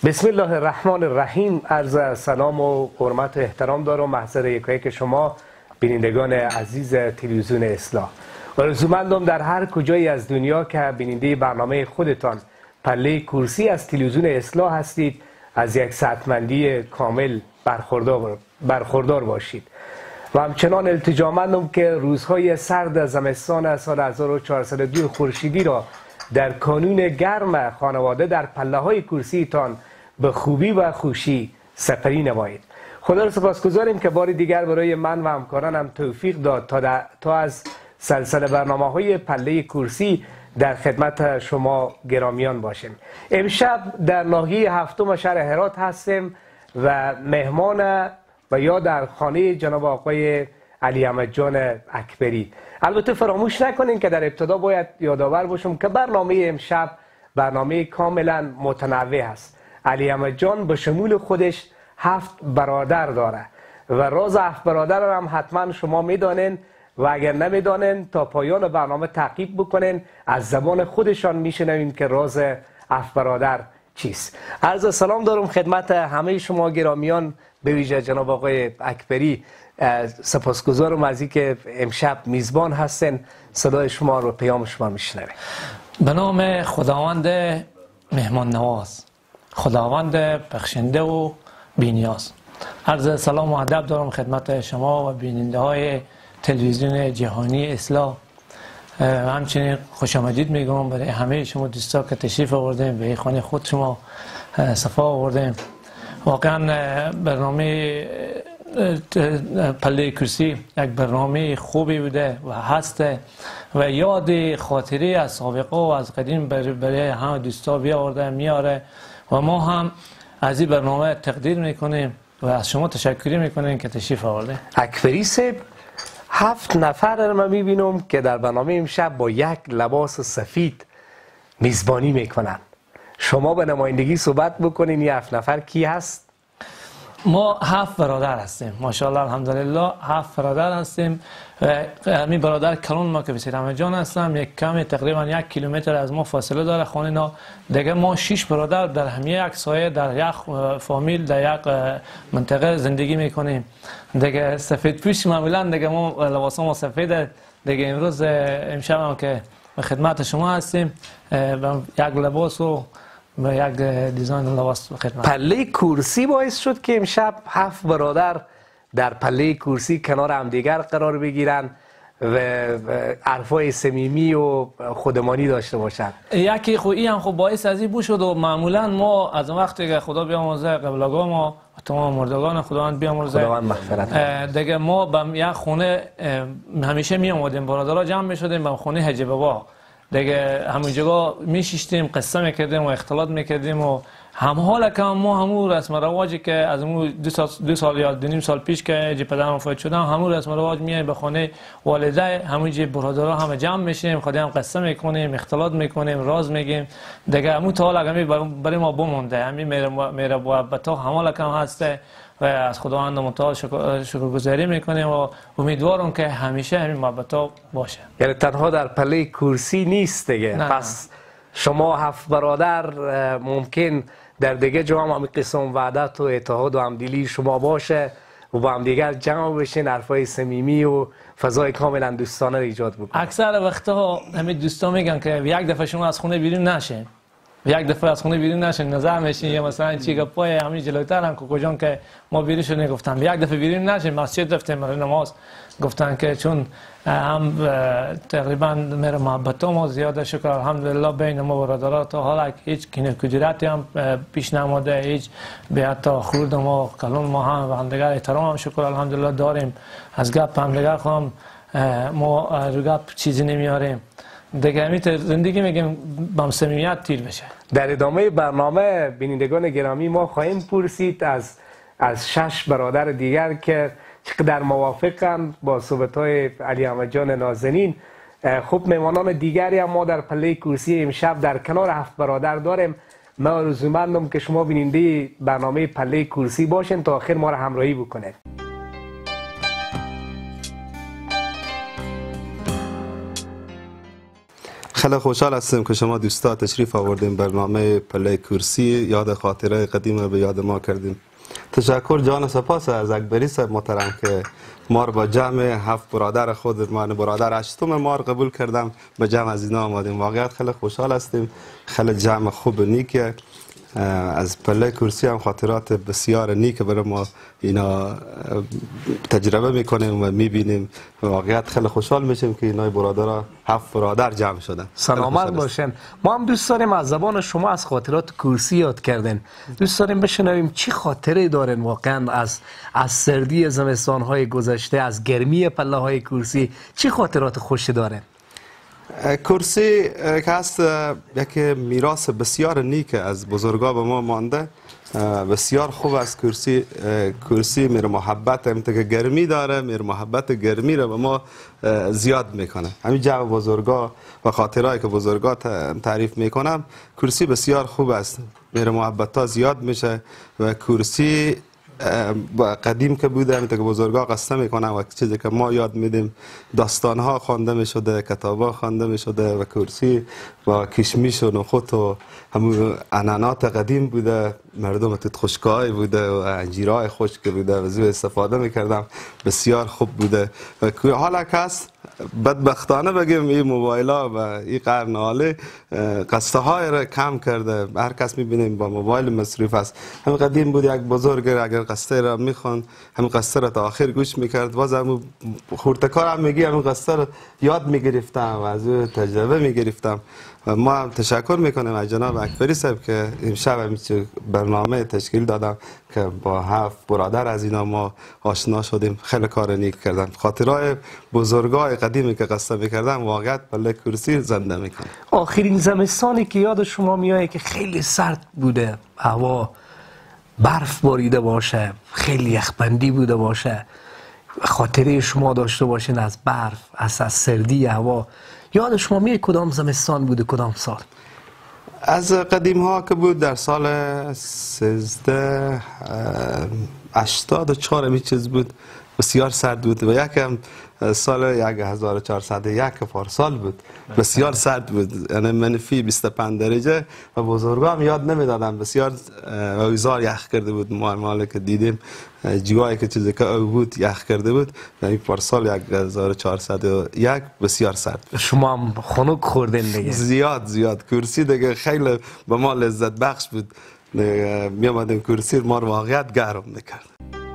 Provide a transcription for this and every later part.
بسم الله الرحمن الرحیم. عرض سلام و حرمت و احترام دارم محضر یکایک شما بینندگان عزیز تلویزیون اصلاح. آرزومندم در هر کجایی از دنیا که بیننده برنامه خودتان پله کرسی از تلویزیون اصلاح هستید از یک صحتمندی کامل برخوردار باشید و همچنان التجامندم که روزهای سرد زمستان سال 1402 خورشیدی را در کانون گرم خانواده در پله های کرسیتان به خوبی و خوشی سپری نمایید. خدا را سپاسگزاریم که بار دیگر برای من و همکارانم توفیق داد تا از سلسله برنامه های پله کرسی در خدمت شما گرامیان باشیم. امشب در ناحیه هفتم شهر هرات هستیم و مهمان و یا در خانه جناب آقای علی احمد جان اکبری. البته فراموش نکنین که در ابتدا باید یادآور باشم که برنامه امشب برنامه کاملا متنوع است. علی احمد جان به شمول خودش 7 برادر داره و راز 7 برادر را هم حتما شما میدانین و اگر نمیدانین تا پایان برنامه تعقیب بکنین، از زبان خودشان میشنوین که راز 7 برادر چیست. عرض سلام دارم خدمت همه شما گرامیان، به ویژه جناب آقای اکبری. سپاسگزارم از اینکه امشب میزبان هستن، صدای شما رو پیام شما میشنویم. به نام خداوند مهمان نواز، خداوند بخشنده و بینیاز، عرض سلام و ادب دارم خدمت شما و بیننده های تلویزیون جهانی اصلاح. همچنین خوش آمدید میگم برای همه شما دوستا که تشریف آوردین به خانه خود شما، صفا آوردین. واقعا برنامه پله کرسی یک برنامه خوبی بوده و هست و یاد خاطری از سابقه و از قدیم برای همه دوستا بیاورده میاره و ما هم از این برنامه تقدیر میکنیم و از شما تشکری میکنیم که تشریف آورده. اکبری صاحب، 7 نفر رو من میبینم که در برنامه امشب با یک لباس سفید میزبانی میکنن. شما به نمایندگی صحبت بکنین این 7 نفر کی هست؟ ما 7 برادر هستیم، ماشاءالله الحمدلله 7 برادر هستیم. همین برادر کلون ما که بسید همه جان هستم، یک کمی تقریبا 1 کیلومتر از ما فاصله داره خانه نا. دیگه ما 6 برادر در همه یک سایه در یک فامیل در یک منطقه زندگی میکنیم. دیگه سفید پوش معمولا دیگه ما لباس ما سفیده. دیگه امروز امشب هم که به خدمت شما هستیم یک لباس و و یک دیزاین لباس خدمت. پله کرسی باعث شد که امشب 7 برادر در پله کرسی کنار همدیگر قرار بگیرن و حرفای صمیمی و خودمانی داشته باشن. یکی خویی هم خب باعث از این بو شد و معمولا ما از وقتی که خدا بیامرزه قبلگاه ما و تمام مردگان خداوند بیامرزه، خداوند مغفرت دیگه ما به یک خونه همیشه می اومدیم، برادرها جمع می شدیم به خونه حجی بابا. دیگه همون جگاه میشیشتیم، قصه میکردیم و اختلاط میکردیم و هم حالا که ما همون رسم رواجی که از اون 2 سال یا 2.5 سال پیش که جی پدرم وفات شدن، همون رسم رواج میایم به خانه والده، همون جی برادرها همه جمع میشیم، خودی هم قصه میکنیم، اختلاط میکنیم، راز میگیم. دیگه همون تا حالا برای ما بمونده، همین میره محبتا حالا که هسته و از خداوند متعال شکرگزاری میکنیم و امیدوارم که همیشه همین محبتا باشه. یعنی تنها در پله کرسی نیست دیگه. پس شما 7 برادر ممکن در دیگه جا هم همین قسم وحدت و اتحاد و همدلی شما باشه و با هم دیگر جمع بشین، حرفای صمیمی و فضای کاملا دوستانه ایجاد بکنید. اکثر وقتا همین دوستا میگن که یک دفعه شما از خونه بیرون نشین، یک دفعه از خونه بیرون نشین، نظر میشین یا مثلا چی گپای همین جلوتر هم که کجان که ما بیرون شدیم گفتم یک دفعه بیرون نشین، مسجد رفتیم برای نماز، گفتن که چون هم تقریبا میره محبت ما زیاده، شکر الحمدلله بین ما برادرها تا حالا هیچ کدورتی هم پیش نماده، هیچ به حتی خورد ما کلون ما هم و همدیگر احترام هم شکر الحمدلله داریم. از گپ همدیگر خواهم ما رو گپ چیزی نمیاریم دیگه، همین زندگی میگیم با صمیمیت تیر بشه. در ادامه برنامه بینندگان گرامی ما خواهیم پرسید از 6 برادر دیگر که چقدر موافقن با صحبت‌های علی احمد جان نازنین. خب مهمانان دیگری هم ما در پله کرسی امشب در کنار 7 برادر داریم. من آرزومندم که شما بیننده برنامه پله کرسی باشین تا آخر ما را همراهی بکنید. خیلی خوشحال هستیم که شما دوستا تشریف آوردیم برنامه پله کرسی یاد خاطره قدیم به یاد ما کردیم. تشکر جان سپاس از اکبری صاحب محترم که ما رو با جمع 7 برادر خود، من برادر 8م ما رو قبول کردم، به جمع از اینا آمدیم. واقعا خیلی خوشحال هستیم، خیلی جمع خوب نیکه. از پله کرسی هم خاطرات بسیار نیک برای ما اینا تجربه میکنیم و میبینیم. واقعا خیلی خوشحال میشیم که اینا برادرها 7 برادر جمع شدن. سلامت باشین. ما هم دوست داریم از زبان شما از خاطرات کرسی یاد کردن. دوست داریم بشنویم چی خاطره دارن واقعا از سردی زمستان های گذشته، از گرمی پله های کرسی، چی خاطرات خوشی دارن؟ کرسی که هست یک میراث بسیار نیک از بزرگا به ما مانده. بسیار خوب است کرسی. کرسی میره محبت هم که گرمی داره، میره محبت گرمی رو به ما زیاد میکنه. همین جو بزرگا و خاطرهایی که بزرگا تعریف میکنم، کرسی بسیار خوب است، میره محبت ها زیاد میشه. و کرسی قدیم که بوده همین که بزرگا قصه میکنن و چیزی که ما یاد میدیم، داستان ها خوانده میشده، کتاب ها خوانده میشده و کرسی با کشمیش و نخود و همون عنعنات قدیم بوده. مردم توت خشکای بوده و انجیرهای خشک بوده و زیاد استفاده میکردم. بسیار خوب بوده. و حالا کس بدبختانه بگیم این موبایل ها و این قرن حالی قصه های را کم کرده. هر کس میبینیم با موبایل مصروف است. همین قدیم بود یک بزرگ اگر قصه را میخوان همین قصه را تا آخر گوش میکرد، باز همون خورتکار هم میگی همین قصه را یاد میگرفتم و از او تجربه میگرفتم. و ما هم تشکر میکنیم از جناب اکبری صاحب که امشب همیشه برنامه تشکیل دادم که با 7 برادر از اینا ما آشنا شدیم. خیلی کار نیک کردن. خاطرهای بزرگای قدیمی که قصه میکردم واقعا پله کرسی زنده میکنه. آخرین زمستانی که یاد شما میاد که خیلی سرد بوده، هوا برف باریده باشه، خیلی یخبندی بوده باشه، خاطره شما داشته باشین از برف، از سردی هوا، یاد شما میاد کدام زمستان بوده، کدام سال؟ از قدیم ها که بود در سال 1384 می چیز بود، بسیار سرد بود و یکم سال 1401 پارسال بود، بسیار سرد بود، یعنی منفی 25 درجه و بزرگا هم یاد نمیدادن. بسیار اوزار یخ کرده بود. ما مالی که دیدیم جوایی که چیزی که او بود یخ کرده بود. این پارسال 1401 بسیار سرد بود. شما هم خنک خوردین دیگه؟ زیاد کرسی دیگه خیلی به ما لذت بخش بود. می آمدیم کرسی ما رو واقعیت گرم میکرد.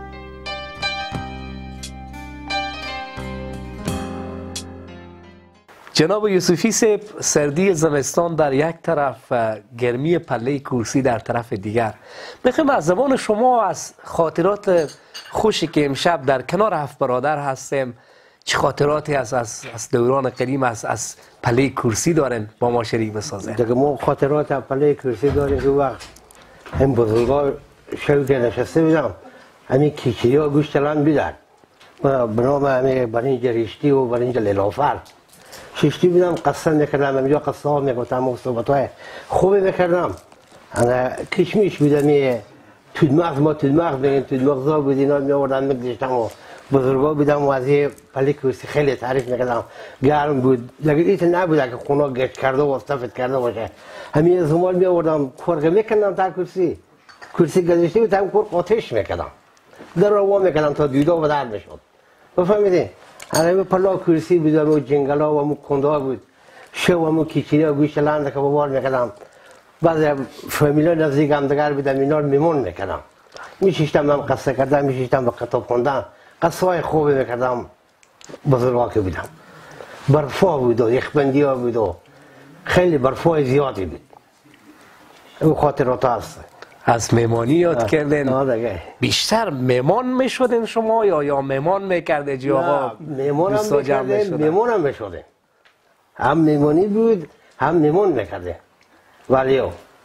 جناب یوسفی صاحب، سردی زمستان در یک طرف، گرمی پله کرسی در طرف دیگر. میخوایم از زبان شما از خاطرات خوشی که امشب در کنار 7 برادر هستیم، چه خاطراتی از دوران قدیم از پله کرسی دارن با ما شریک بسازن؟ دیگه ما خاطرات پله کرسی داریم که وقت هم بزرگا شو که نشسته بودم، همین کیچی ها گوشت لند بیدن به نام همین برنج ریشتی و برنج لیلافر ششتی بودم قصه میکردم. همینجا قصه ها میگفتم و صحبت های خوبی میکردم. انا کشمیش بودم، تودمغز ما تودمغز بگیم، تودمغزا بود اینا میآوردن میگذاشتم و بزرگا بودم و از این پله کرسی خیلی تعریف میکردم. گرم بود دیگه، ایت نبود که خونه گشت کرده و استفاده کرده باشه. همین زمان میآوردم کورگه میکردم تا کرسی گذاشته بود، هم کور آتش میکردم، در رو میکردم تا دیودا و در میشد. بفهمیدین؟ همه پلا کرسی بود و جنگل ها و کنده بود، شو و کیچینی ها گوشت لند که ببار میکردم. بعضی فامیلا نزدیک هم دگر بودم، اینا رو میمون میکردم. میشیشتم من قصه کردم، میشیشتم به کتاب خوندم، قصه های خوبی میکردم. بزرگا که بودم برفا بود و یخبندی ها بود و خیلی برفای زیادی بود. او خاطرات هست. از مهمانی یاد کردن؟ بیشتر مهمان میشدن شما یا مهمان میکرده جی آقا؟ مهمان هم میشدن. هم مهمانی بود هم مهمان میکرده. ولی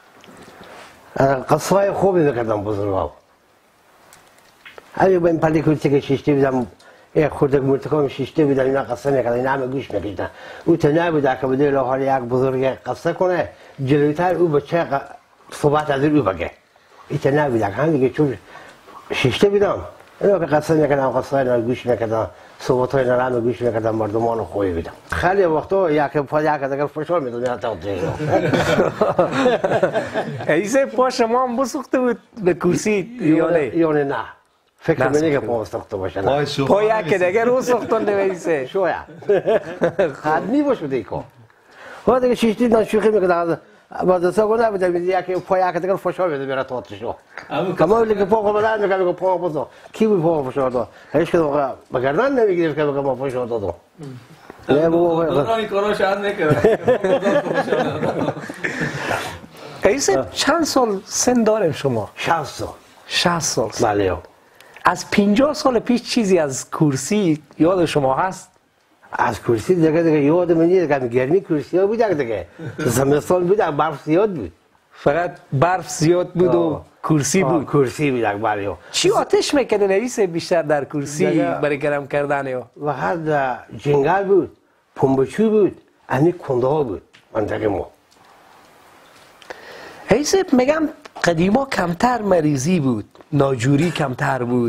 قصه های خوبی میکردم بزرگا. همین با این پله کرسی که شیشته بودم، یک خورده مرتکام شیشته بودم، اینا قصه میکردن، اینا همه گوش میکشتن. او تا نبوده که بده حال یک بزرگ قصه کنه، جلویتر او بچه صحبت از او بگه. ایتا نبوده هم دیگه، چون شیشته بودم اینا که قصه میکردم، قصه های گوش میکردم، صحبت های نرم گوش میکردم، مردمان رو خوبی بیدم. خیلی وقتا یک دیگر فشار میدون میاد تا ایسه پا شما هم بسوخته بود به کرسی یا نه؟ یا نه فکر منی که پا سوخته باشه نه پا یک دیگر رو سوختن ایسه شویا حتمی باشه دیگه ها دیگه شیشتی نشوخی میکنه بعد از اون نبوده یک پا یک دیگر فشار میده میره تا شو کما که پا بدن میگه پا بزن کی بود پا فشار داد هیچ که بگردن نمیگیره که ما فشار داد نه بابا دورانی کارا شاید نکرد ایسه چند سال سن داریم شما؟ 60 سال 60 سال بله از 50 سال پیش چیزی از کرسی یاد شما هست؟ از کرسی دیگه یاد من نیست که گرمی کرسی ها بود دیگه زمستان بود برف زیاد بود فقط برف زیاد بود و کرسی بود کرسی بود بله چی آتش میکنه نویسه بیشتر در کرسی برای گرم کردن یا و هر جنگل بود پنبچو بود امی کنده ها بود منطقه ما ایسه میگم قدیما کمتر مریضی بود ناجوری کمتر بود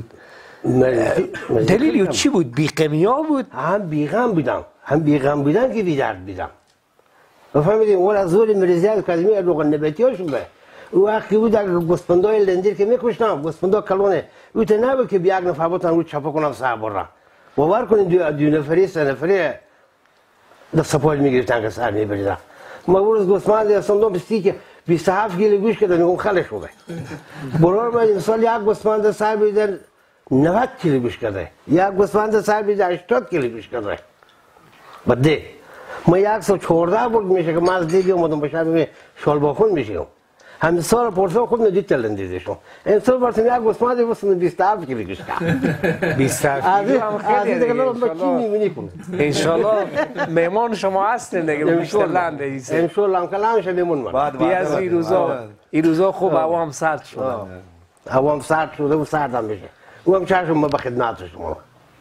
دلیل چی بود؟ بیغمی ها بود؟ هم بیغم بودن که بیدرد بودن بفهمیدیم اول از زور مریضی ها کدیمی روغن نباتی ها شده او وقتی بود اگر گوسفندای لندیر که میکشتم گوسفندا کلونه او ته نبود که بیا یک نفر بودن رو چپا کنم سه برم باور کنید دو نفری سه نفری دست پای میگرفتن که سر میبریدن ما روز گوسفند هستم بستی که 27 کیلو گوشت کردن اون خاله شده برای من امسال یک گوسفند سر بیدن 90 کیلو گوشت کرده یک گوسفند سر بیدن 80 کیلو گوشت کرده بده ما 114 برد میشه که من از دیگه اومدم به شهر شال باخون میشم همین سال پرسان خود ندید تلن دیدشم امسال برسیم یک گوسفند بسیم 27 کیلو گوشت کرد 27 کیلو هم خیلی دیگه انشالله مهمان شما هستین دیگه بیشتر لند ایسه انشالله هم کلام شه مهمون من بیا از این روزا خوب هوا هم سرد شده هوا هم سرد شده و سرد هم بشه او هم چشم ما به خدمت شما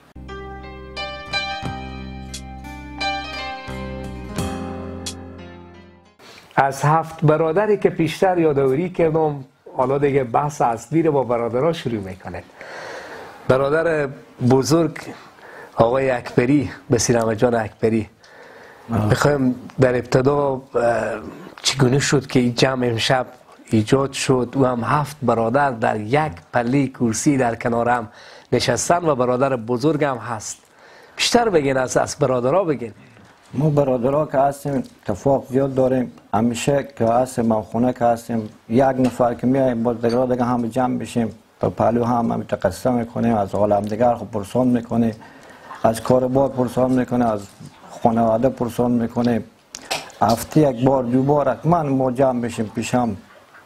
از 7 برادری که پیشتر یادآوری کردم حالا دیگه بحث اصلی رو با برادرها شروع میکنه برادر بزرگ آقای اکبری بصیر احمد جان اکبری میخوایم در ابتدا چگونه شد که این جمع امشب ایجاد شد و هم 7 برادر در یک پله کرسی در کنار هم نشستن و برادر بزرگ هم هست بیشتر بگین از برادرها بگین ما برادرها که هستیم اتفاق زیاد داریم همیشه که هستیم خونه که هستیم یک نفر که میایم باز دیگه هم جمع بشیم تا پهلو هم تقسیم میکنیم از عالم دیگر خب پرسان میکنیم از کاربار پرسان میکنیم از خانواده پرسان میکنیم هفته یک بار دو بار حتما ما جمع بشیم پیشم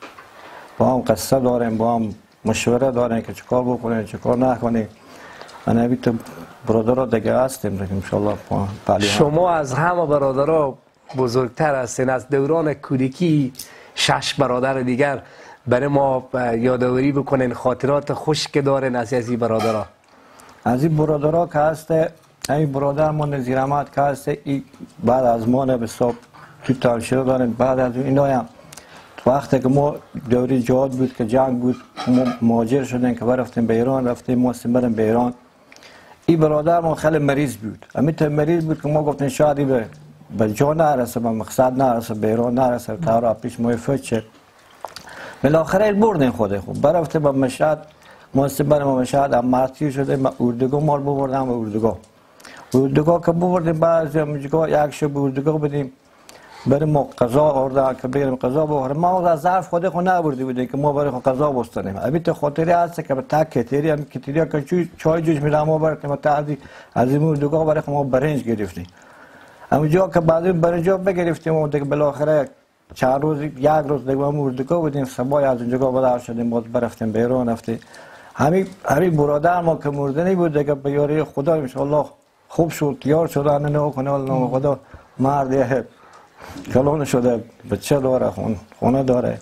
با هم قصه داریم با هم مشوره داریم که چکار بکنیم چکار نکنیم من تو برادرها دیگه هستیم دیگه انشالله شما از همه برادرها بزرگتر هستین از دوران کودکی 6 برادر دیگر برای ما یادآوری بکنین خاطرات خوش که دارین از این برادرها از این برادرها که هسته این برادر ما نظیر احمد که هسته بعد از ما به حساب تو تانشیره داریم بعد از اینا هم وقتی که ما دوری جهاد بود که جنگ بود ما مهاجر شدیم که برفتیم به ایران رفتیم ما بریم به ایران این برادر ما خیلی مریض بود امیت مریض بود که ما گفتیم شاید به جا نرسه به مقصد نرسه به ایران نرسه تا را پیش ما فوت شد بالاخره بردیم خود خوب برفتیم به مشهد ما بریم مشهد مرتی شدیم اردوگاه مال ببردم به اردوگاه که ببردیم بعضی همونجا یک شب به اردوگاه بدیم بریم ما قضا آوردن که بگیریم قضا بخوریم ما از ظرف خود خود نبردی بودیم که ما برای قضا بستنیم البته خاطری هست که به تک کتری هم کتری که چای جوش میدم ما بردیم تعدی از این اردوگاه برای ما برنج گرفتیم همونجا که بعد برنج بگرفتیم و دیگه بالاخره چند روز یک روز دیگه ما اردوگاه بودیم صبح از اونجا بدر شدیم باز برفتیم به ایران رفتیم همین برادر ما که مردنی بود دیگه به یاری خدا ان شاء الله خوب شد تیار شدن نه کنه الله خدا مرد کلون شده بچه داره خونه داره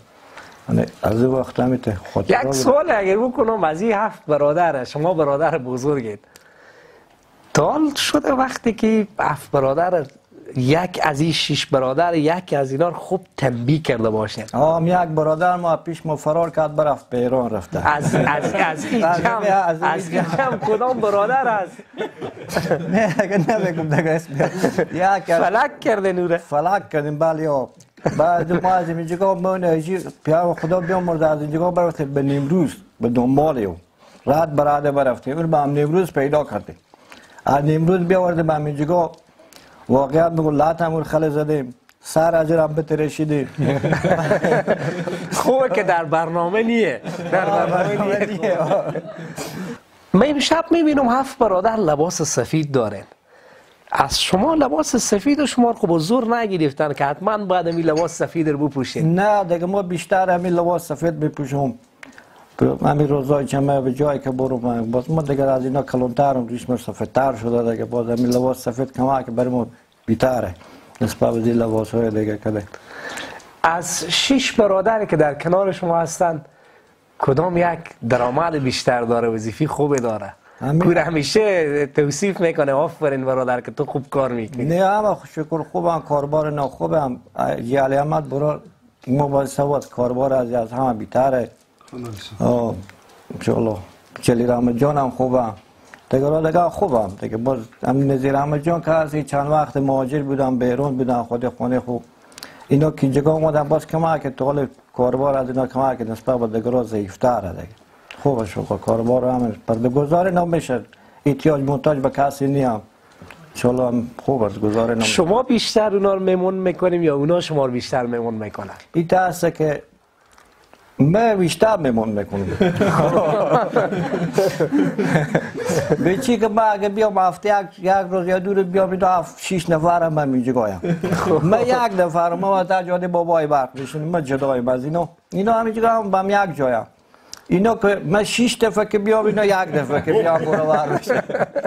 از این وقت همیته یک سوال اگر بکنم از این 7 برادر شما برادر بزرگید تال شده وقتی که 7 برادر یک از این 6 برادر یکی از اینا رو خوب تنبیه کرده باشین. یک برادر ما پیش ما فرار کرد برفت به ایران رفته. از این جمع کدام برادر است؟ نه اگه نمیگم دیگه اسم. فلک کرده نوره. فلک کردیم بله. بعد ما از اینجا ما پیام خدا بیامرز از اینجا برفتیم به نیمروز به دنبال رد براده برفتیم. اون با هم نیمروز پیدا کردیم. از نیمروز بیاوردیم به اینجا واقعیت میگو لاتمون خلی زدیم. سر از هم بترشیدیم. خوبه که در برنامه نیه. من امشب میبینم 7 برادر لباس سفید دارن. از شما لباس سفید شما رو خب زور نگرفتن که حتما باید همین لباس سفید رو بپوشین؟ نه دیگه ما بیشتر همین لباس سفید بپوشم. همین روزای چمه به جایی که برو باز ما دیگه از اینا کلانترم ریشم سفیدتر شده دیگه باز همین لباس سفید کمک برای ما بیتره نسبت به این لباس های دیگه کده. از 6 برادری که در کنار شما هستند کدام یک درآمد بیشتر داره، وظیفه خوبی داره؟ کور همیشه توصیف میکنه آفرین برادر که تو خوب کار میکنی. نه اما شکر خوبم کاربار نه خوبم. جلی احمد برا ما باید سواد کاربار از همه بیتره. انشاءالله جلی رحمت جان هم خوبم دیگه خوبم دیگه. باز همین نظیر احمد جان که از چند وقت مهاجر بودم بیرون بودم خود خونه خوب اینا که اینجا اومدن باز کمک طول کاربار از اینا کمک نسبت به دیگه ضعیفتره دیگه. خوبه شکر کاربار هم پرده‌گذاری نمیشه احتیاج محتاج به کسی نیم. انشاءالله خوب است گزاره نمیشه. شما بیشتر اونا رو میمون میکنیم یا اونا شما رو بیشتر میمون میکنن؟ این تاسه که من بیشتر میمون میکنم. به چی که من اگه بیام هفته یک روز یا 2 روز بیام اینا 6 نفرم من اینجا گایم. من 1 نفرم ما تا جاده بابای برق میشونیم من جدایم از اینا همینجا هم با هم یک جایم. اینا که من 6 دفعه که بیام اینا 1 دفعه که بیام برابر بشه.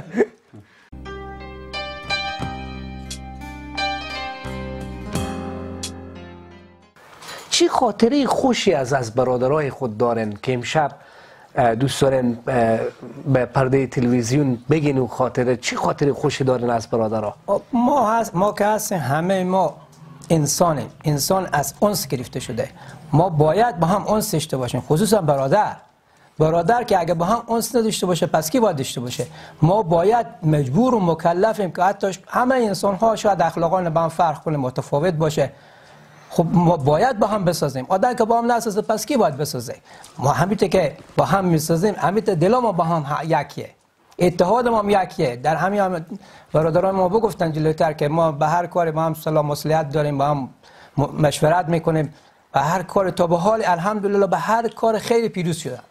چی خاطره خوشی از برادرای خود دارن که امشب دوست دارن به پرده تلویزیون بگین و خاطره چی خاطره خوشی دارن از برادرها؟ ما که هستیم همه ما انسانیم. انسان از انس گرفته شده. ما باید با هم انس داشته باشیم، خصوصا برادر که اگه با هم انس نداشته باشه پس کی باید داشته باشه؟ ما باید مجبور و مکلفیم که حتی همه انسان ها شاید اخلاقان با هم فرق کنه متفاوت باشه. خب ما باید با هم بسازیم. آدم که با هم نسازه پس کی باید بسازه؟ ما همیته که با هم میسازیم همیته دل ما با هم یکیه، اتحاد ما هم یکیه. در همین برادران ما بگفتن جلوتر که ما به هر کاری با هم صلاح مصلحت داریم، با هم مشورت میکنیم به هر کار. تا به حال الحمدلله به هر کار خیلی پیروز شدن.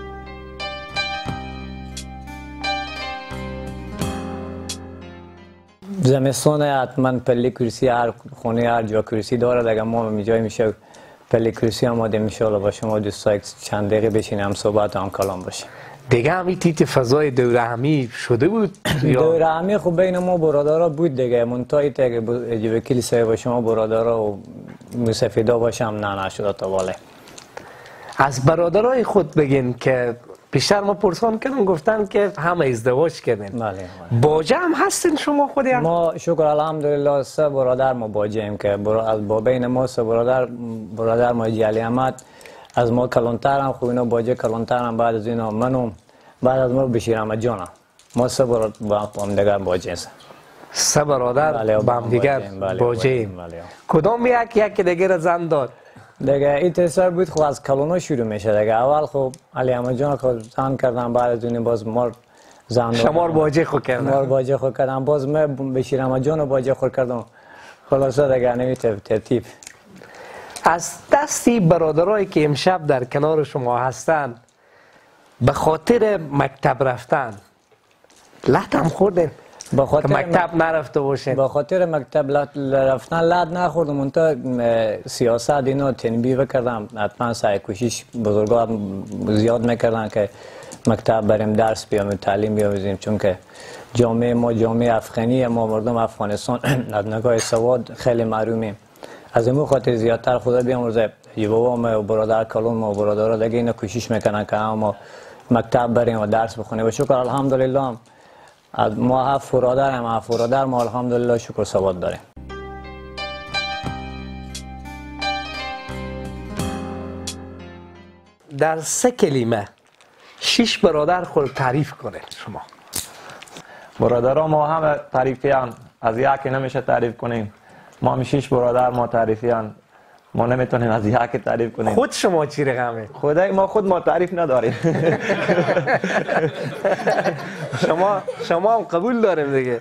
زمستان حتما پله کرسی هر خونه هر جا کرسی داره دیگه. ما می جای میشه پله کرسی آماده میشه با شما دوستای چند دقیقه بشینیم صحبت هم کلام باشه. دیگه همین تیت فضای دوره همی شده بود؟ دوره همی خوب بین ما برادرها بود دیگه. منتهی که وکیل صاحب و شما برادرها و مسافدا باشم نه نشده تا بالا. از برادرای خود بگین که بیشتر ما پرسان کردن گفتن که همه ازدواج کردن. بله. باجه هم هستین شما خودی هم؟ ما شکر الحمدلله 3 برادر ما باجه ایم که با بین ما 3 برادر ما جلی احمد از ما کلانتر هم خوب اینا باجه کلانتر هم بعد از اینا منم بعد از ما بشیر احمد جانم. ما 3 برادر با هم دیگر باجه است. 3 برادر با هم دیگر باجه ایم. کدام یک دیگر زن داد؟ دیگه این تصور بود خب از کلونا شروع میشه دیگه. اول خب علی احمد جان خود زن کردن بعد از اون باز ما زن شمار باجه خود کردن. ما باجه خود کردن باز من بشیر احمد جان باجه خود کردم. خلاصه دیگه نمی ترتیب. از دستی برادرایی که امشب در کنار شما هستن به خاطر مکتب رفتن لط هم خوردن؟ به خاطر مکتب نرفته باشین؟ به خاطر مکتب رفتن لط نخوردم. منتها سیاست اینا تنبیه کردم حتما سعی کوشش بزرگا زیاد میکردن که مکتب بریم درس بیام تعلیم بیاموزیم، چون که جامعه ما جامعه افغانی ما مردم افغانستان از نگاه سواد خیلی محرومیم. از این خاطر زیادتر خدا بیامرزه بابا ما و برادر کلون ما و برادرها دیگه اینا کوشش میکنن که ما مکتب بریم و درس بخونیم و شکر الحمدلله ما 7 برادر ما الحمدلله شکر سواد داریم. در 3 کلمه 6 برادر خود تعریف کنه شما. برادرها ما همه تعریفیان، از یکی نمیشه تعریف کنیم. ما هم 6 برادر ما تعریفیان، ما نمیتونیم از یکی تعریف کنیم. خود شما چی رقمه؟ خدای ما تعریف نداریم. شما هم قبول داریم دیگه.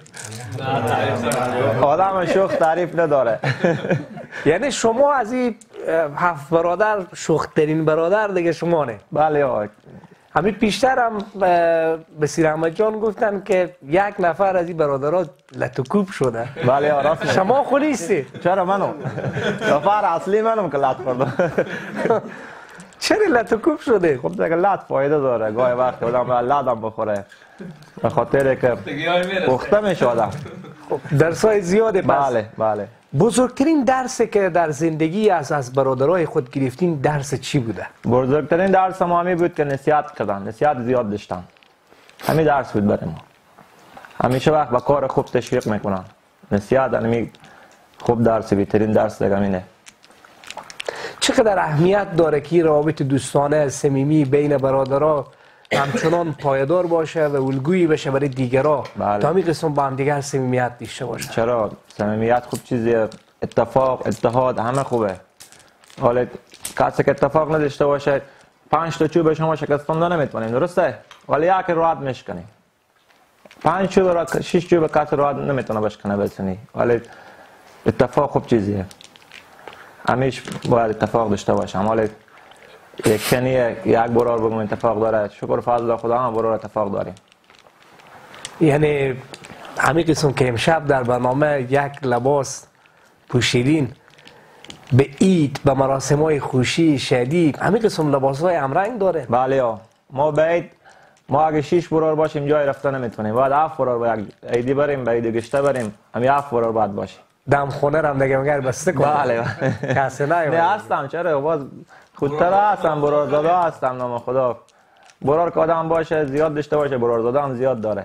آدم شوخ تعریف نداره. یعنی شما از این 7 برادر شوخترین برادر دیگه شما نه؟ بله آقا. همین پیشتر هم به سیر احمد جان گفتن که 1 نفر از این برادرها لطوکوب شده. بله آقا. شما خود نیستی؟ چرا منم؟ نفر اصلی منم که لط خوردم. چرا لطوکوب شده؟ خب دیگه لط فایده داره، گاهی وقت آدم لطم بخوره به خاطر که پخته میشه آدم. خب درسای زیاده پس. بله. بزرگترین درسی که در زندگی از برادرای خود گرفتین درس چی بوده؟ بزرگترین درس ما همین بود که نصیحت کردن، نصیحت زیاد داشتن. همین درس بود برای ما. همیشه وقت با کار خوب تشویق میکنن. نصیحت همین خوب درس، بهترین درس دیگه همینه. چقدر اهمیت داره که روابط دوستانه صمیمی بین برادرها همچنان پایدار باشه و الگویی بشه برای دیگرها؟ بله. تا همین قسم با هم دیگر صمیمیت داشته باشه. چرا؟ صمیمیت خوب چیزیه، اتفاق، اتحاد همه خوبه. حالا کسی که اتفاق نداشته باشه 5 تا چوب شما شکستانده نمیتونیم، درسته؟ ولی یکی راحت میشکنی. 5 چوب 6 چوب کسی راحت نمیتونه بشکنه بسنی. ولی اتفاق خوب چیزیه. همیشه باید اتفاق داشته باشه. حالا یک کنیه یک برار بگم اتفاق داره، شکر فضل خدا هم برار اتفاق داریم. یعنی همین قسم که امشب در برنامه یک لباس پوشیدین به عید، به مراسم های خوشی شادی، همین قسم لباس های همرنگ داره؟ بله ها. ما به عید ما اگه 6 برار باشیم جای رفته نمیتونیم، باید 7 برار با یک عیدی بریم، به عید گشته بریم، همین 7 برار باید باشیم. دم خونه هم دیگه مگر بسته کنه؟ بله. کسی نه هستم، چرا باز خودتر هستم، برار زاده هستم، نام خدا. برار که آدم باشه زیاد داشته باشه، برار زاده هم زیاد داره.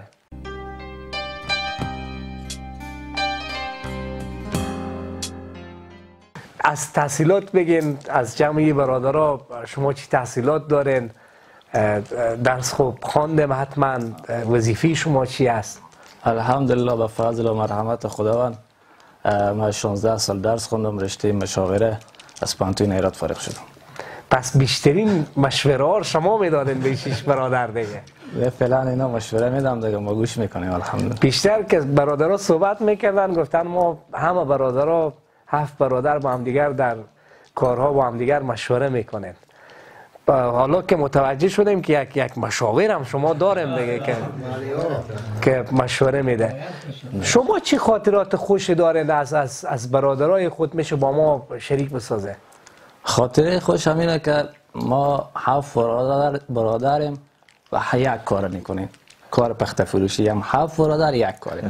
از تحصیلات بگین، از جمعی برادرها شما چی تحصیلات دارین؟ درس خوب خواندم حتما، وظیفه شما چی است؟ الحمدلله به فضل و مرحمت خداوند من 16 سال درس خوندم، رشته مشاوره، از پانتون ایراد فارغ شدم. پس بیشترین مشوره ها شما میدادین به 6 برادر دیگه؟ فعلا اینا مشوره میدم دیگه، ما گوش میکنیم الحمدلله. بیشتر که برادرها صحبت میکردن گفتن ما همه برادرها 7 برادر با هم دیگر در کارها با هم دیگر مشوره میکنن. حالا که متوجه شدیم که یک مشاور هم شما داریم دیگه که مشوره میده. شما چی خاطرات خوشی دارید از برادرای خود میشه با ما شریک بسازه؟ خاطره خوش همینه که ما 7 برادریم و یک کار میکنیم، کار پخته فروشی هم 7 برادر یک کاریم.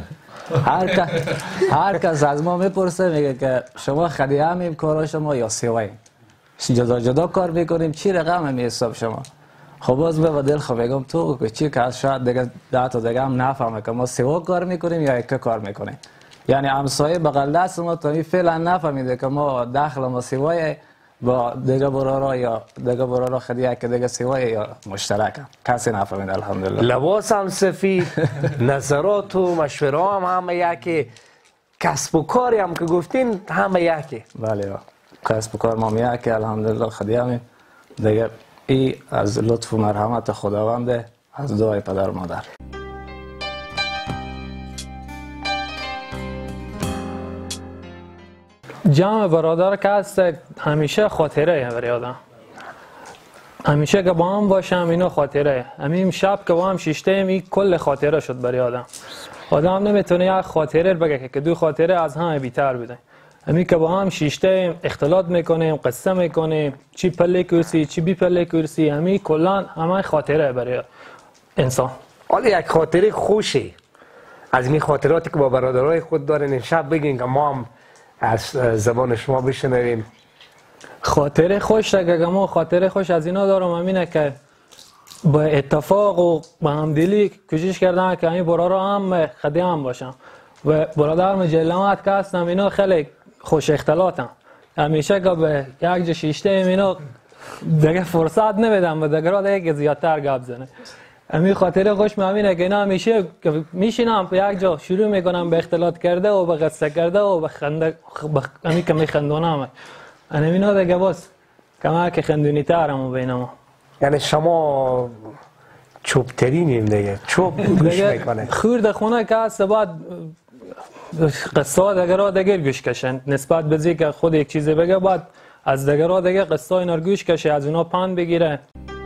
هر کس از ما میپرسه میگه که شما خدیه همیم کارا شما یا سیوایی؟ جدا جدا کار میکنیم، چی رقم همی حساب شما؟ خب باز به دل خب میگم تو چی که شاید دیگه 10 تا دیگه هم نفهمه که ما سیوا کار میکنیم یا یک کار میکنیم. یعنی همسایه بغل دست ما تا فعلا نفهمیده که ما داخل ما سیوای با دیگه برارا یا دیگه برارا خدیه که دیگه سیوای یا مشترک هم کسی نفهمید. الحمدلله لباس هم سفید، نظرات و مشوره هم همه یکی، کسب و کاری هم که گفتین همه یکی. بله کسب و کار ما یکی الحمدلله خدیه همین دیگه. ای از لطف و مرحمت خداونده، از دعای پدر و مادر. جمع برادر که هست همیشه خاطره برای آدم. همیشه که با هم باشم اینا خاطره. همین شب که با هم شیشته این کل خاطره شد برای آدم. آدم نمیتونه یک خاطره بگه که 2 خاطره از همه بیتر بده. همین که با هم شیشته اختلاط میکنیم، قصه میکنیم، چی پله کرسی چی بی پله کرسی، همین کلا همه خاطره برای انسان. حالا یک خاطره خوشی از این خاطراتی که با برادرای خود دارین این شب بگین که ما هم از زبان شما بشنویم. خاطره خوش اگه ما خاطره خوش از اینا دارم همینه که با اتفاق و با همدلی کوشش کردن که این برادرها هم خدی هم باشن و برادر مجلمات که هستم اینا خیلی خوش اختلاطن. همیشه که به یک جا شیشته اینا دیگه فرصت نمیدم به دیگران دیگه زیادتر گپ زنه. همین خاطر خوش همینه که اینا همیشه میشینم به یک جا شروع میکنم به اختلاط کرده و به قصه کرده و به خنده همین که میخندونم. اینا دیگه باز کمک خندونی ترم بین ما. یعنی شما چوبترینیم دیگه، چوب گوش میکنه. خورد خونه که هست بعد قصه ها دیگه گوش کشن نسبت به زی که خود یک چیزی بگه بعد از دیگه قصه ها اینا گوش کشه، از اونا پند بگیره.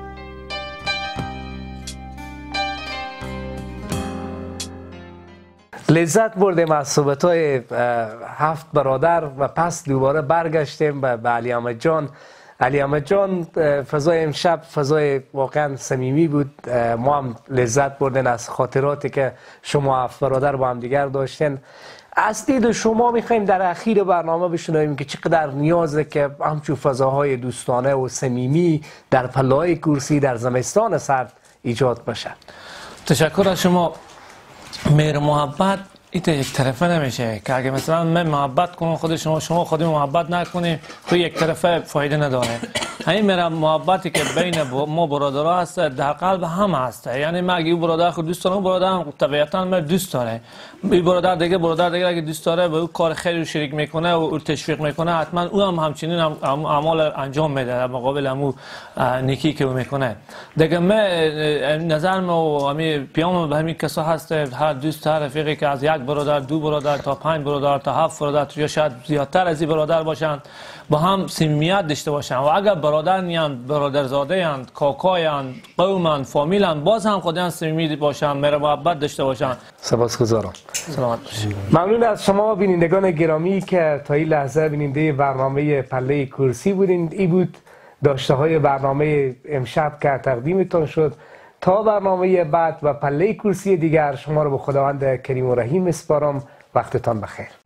لذت بردیم از صحبت‌های 7 برادر و پس دوباره برگشتیم به علی احمد جان. علی احمد جان، فضای امشب فضای واقعا صمیمی بود. ما هم لذت بردیم از خاطراتی که شما 7 برادر با هم دیگر داشتین. از دید شما میخوایم در اخیر برنامه بشنویم که چقدر نیازه که همچون فضاهای دوستانه و صمیمی در پله‌های کرسی در زمستان سرد ایجاد بشه. تشکر از شما. مهر محبت این یک طرفه نمیشه که اگه مثلا من محبت کنم خود شما خودی محبت نکنیم تو یک طرفه فایده نداره. همین مهر محبتی که بین ما برادرها هست در قلب هم هست. یعنی من اگه برادر خود دوست دارم، برادر هم طبیعتا من دوست داره. این برادر دیگه اگه دوست داره به او کار خیلی رو شریک میکنه و او تشویق میکنه، حتما او هم همچنین اعمال انجام میده در مقابل همون نیکی که او میکنه. دیگه من نظرم و همین پیام به همین کسا هست، هر دوست هر رفیقی که از یک برادر، 2 برادر تا 5 برادر تا 7 برادر یا شاید زیادتر از این برادر باشن با هم صمیمیت داشته باشن و اگر برادر نیان، برادرزاده اند، کاکایند، قومند، فامیلند، باز هم خودیان صمیمی باشن، مهر محبت داشته باشن. سپاسگزارم. سلامت باشید. ممنون از شما بینندگان گرامی که تا این لحظه بیننده برنامه پله کرسی بودین. این بود داشته های برنامه امشب که تقدیمتان شد. تا برنامه بعد و پله کرسی دیگر شما رو به خداوند کریم و رحیم میسپارم. وقتتان بخیر.